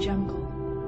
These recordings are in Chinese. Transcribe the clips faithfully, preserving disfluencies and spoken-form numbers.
Jungle.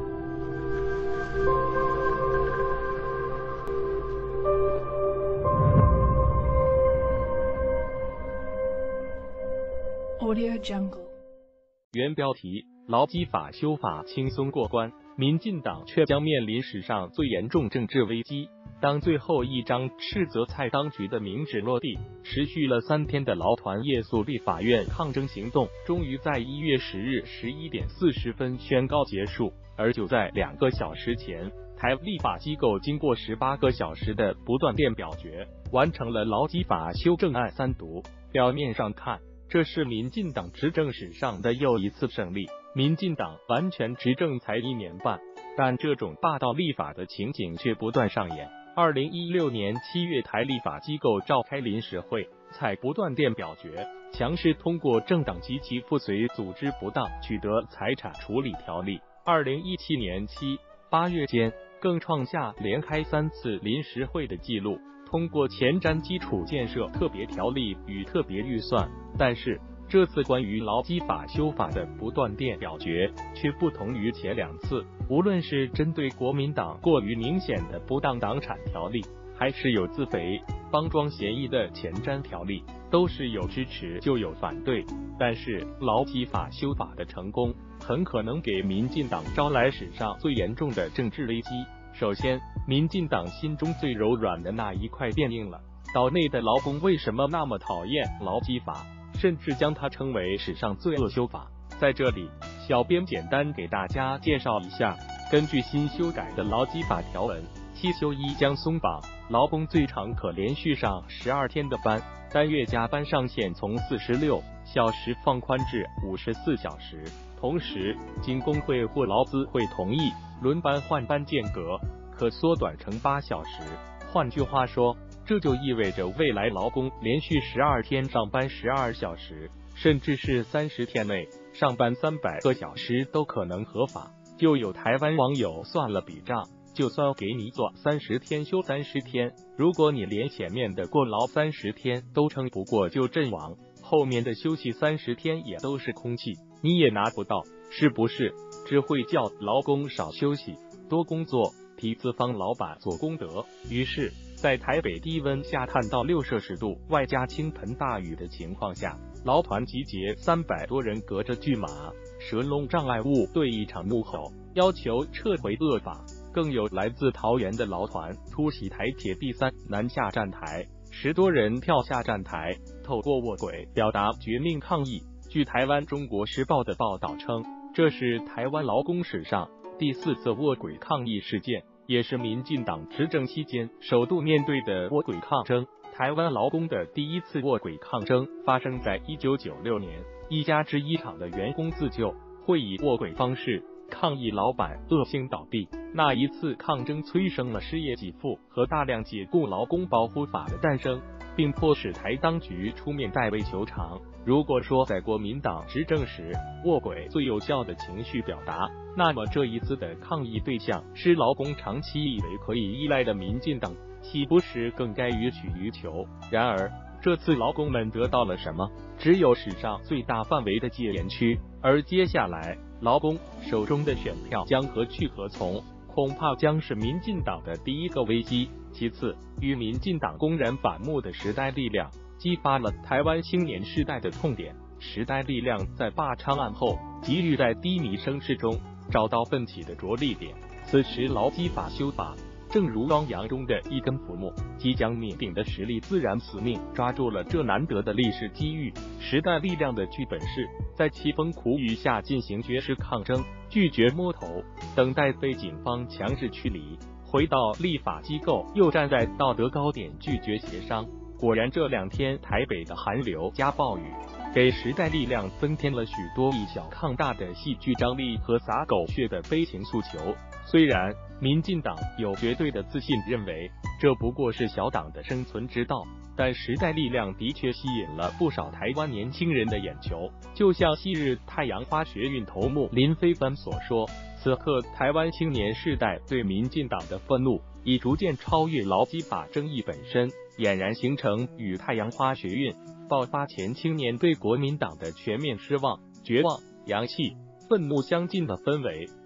Audio Jungle. 原标题：劳基法修法轻松过关，民进党却将面临史上最严重政治危机。当最后一张斥责蔡当局的明纸落地，持续了三天的劳团夜宿立法院抗争行动，终于在一月十日十一点四十分宣告结束。而就在两个小时前，台立法机构经过十八个小时的不断电表决，完成了劳基法修正案三读。表面上看，这是民进党执政史上的又一次胜利。民进党完全执政才一年半，但这种霸道立法的情景却不断上演。二零一六年七月，台立法机构召开临时会，采不断电表决，强势通过政党及其附随组织不当取得财产处理条例。二零一七年七、八月间，更创下连开三次临时会的记录，通过前瞻基础建设特别条例与特别预算。但是这次关于劳基法修法的不断电表决却不同于前两次，无论是针对国民党过于明显的不当党产条例，还是有自肥帮庄嫌疑的前瞻条例，都是有支持就有反对。但是劳基法修法的成功，很可能给民进党招来史上最严重的政治危机。首先，民进党心中最柔软的那一块变硬了。岛内的劳工为什么那么讨厌劳基法，甚至将它称为史上最恶修法？在这里，小编简单给大家介绍一下。根据新修改的劳基法条文，七休一将松绑，劳工最长可连续上十二天的班，单月加班上限从四十六小时放宽至五十四小时。同时，经工会或劳资会同意，轮班换班间隔可缩短成八小时。换句话说，这就意味着未来劳工连续十二天上班十二小时，甚至是三十天内上班三百个小时都可能合法。就有台湾网友算了笔账，就算给你做三十天休三十天，如果你连前面的过劳三十天都撑不过就阵亡，后面的休息三十天也都是空气，你也拿不到，是不是？只会叫劳工少休息多工作，替资方老板做功德。于是在台北低温下探到六摄氏度，外加倾盆大雨的情况下，劳团集结三百多人，隔着巨马蛇笼障碍物对一场怒吼，要求撤回恶法。更有来自桃园的劳团突袭台铁第三南下站台，十多人跳下站台，透过卧轨表达绝命抗议。据台湾中国时报的报道称，这是台湾劳工史上第四次卧轨抗议事件，也是民进党执政期间首度面对的卧轨抗争。台湾劳工的第一次卧轨抗争发生在一九九六年，一家制衣厂的员工自救，会以卧轨方式抗议老板恶性倒闭。那一次抗争催生了失业给付和大量解雇劳工保护法的诞生，并迫使台当局出面代为求偿。如果说在国民党执政时卧轨最有效的情绪表达，那么这一次的抗议对象是劳工长期以为可以依赖的民进党，岂不是更该予取予求？然而这次劳工们得到了什么？只有史上最大范围的戒严区。而接下来劳工手中的选票将何去何从，恐怕将是民进党的第一个危机。其次，与民进党公然反目的时代力量激发了台湾青年世代的痛点。时代力量在罢昌案后急于在低迷声势中找到奋起的着力点。此时劳基法修法正如汪洋中的一根浮木，即将灭顶的实力自然死命抓住了这难得的历史机遇。时代力量的剧本是在凄风苦雨下进行绝食抗争，拒绝摸头，等待被警方强制驱离，回到立法机构又站在道德高点拒绝协商。果然这两天台北的寒流加暴雨，给时代力量增添了许多以小抗大的戏剧张力和洒狗血的悲情诉求。虽然民进党有绝对的自信，认为这不过是小党的生存之道，但时代力量的确吸引了不少台湾年轻人的眼球。就像昔日太阳花学运头目林飞帆所说，此刻台湾青年世代对民进党的愤怒已逐渐超越劳基法争议本身，俨然形成与太阳花学运爆发前青年对国民党的全面失望、绝望、扬弃、愤怒相近的氛围。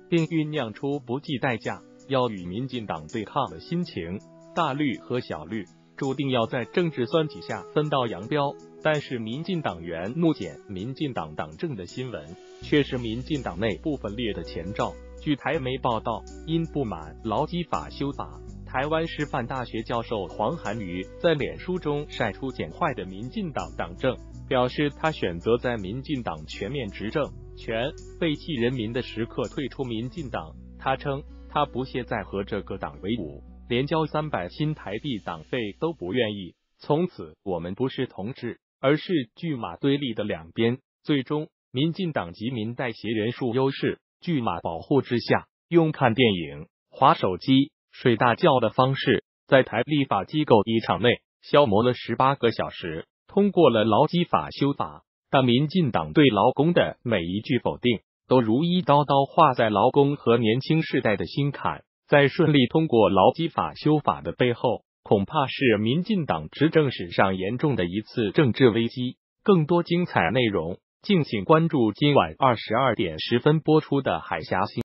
并酝酿出不计代价要与民进党对抗的心情。大绿和小绿注定要在政治算计下分道扬镳，但是民进党员怒检民进党党政的新闻却是民进党内部分裂的前兆。据台媒报道，因不满劳基法修法，台湾师范大学教授黄涵瑜在脸书中晒出简坏的民进党党政，表示他选择在民进党全面执政、全背弃人民的时刻退出民进党。他称他不屑再和这个党为伍，连交三百新台币党费都不愿意。从此我们不是同志，而是巨马对立的两边。最终，民进党及民代协人数优势、巨马保护之下，用看电影、滑手机、睡大觉的方式，在台立法机构一场内消磨了十八个小时，通过了劳基法修法。但民进党对劳工的每一句否定，都如一刀刀划在劳工和年轻世代的心坎。在顺利通过劳基法修法的背后，恐怕是民进党执政史上严重的一次政治危机。更多精彩内容，敬请关注今晚二十二点十分播出的海峡新